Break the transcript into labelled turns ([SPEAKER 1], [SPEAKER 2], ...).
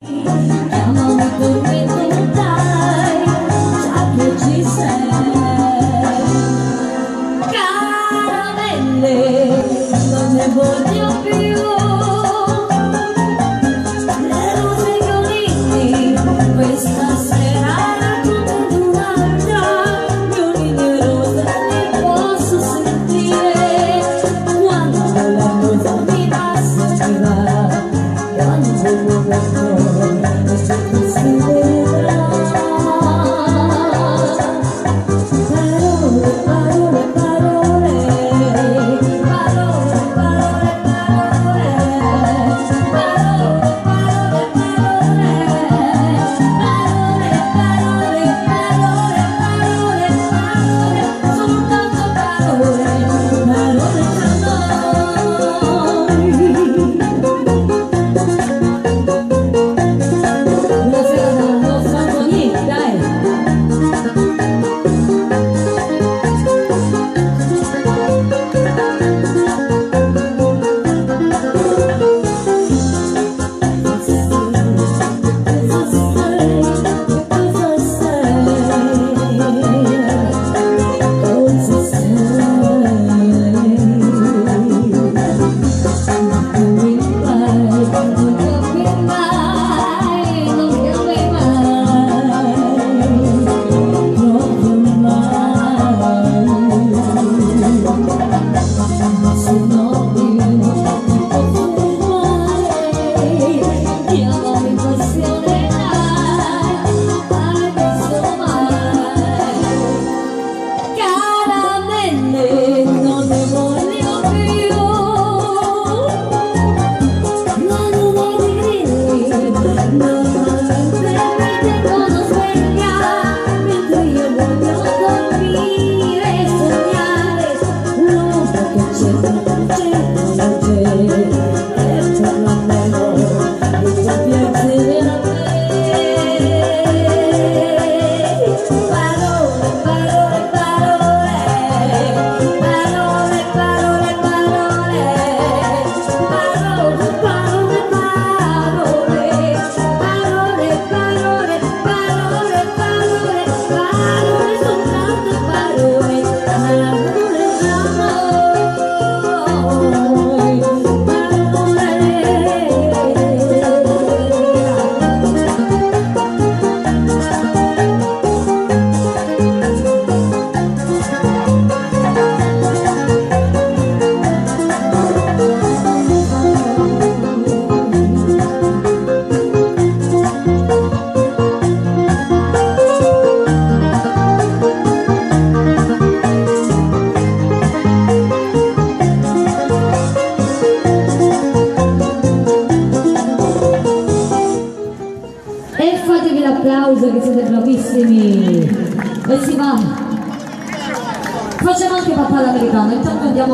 [SPEAKER 1] Chiamami dormito, dai, già che ci sei. Caramelle, non ne voglio più. Le rose violini, questa sera raccontano un'altra. Violini e rose li posso sentire quando la cosa mi passa mi va. Quando lo guardo si vedrà. Parole, parole, parole, parole, parole, parole, parole, parole, parole, parole, parole, soltanto parole, parole tra noi. Buonasera dalla nostra Antonietta, dai! E fatevi l'applauso che siete bravissimi. E si va. Facciamo anche papà l'americano, intanto andiamo.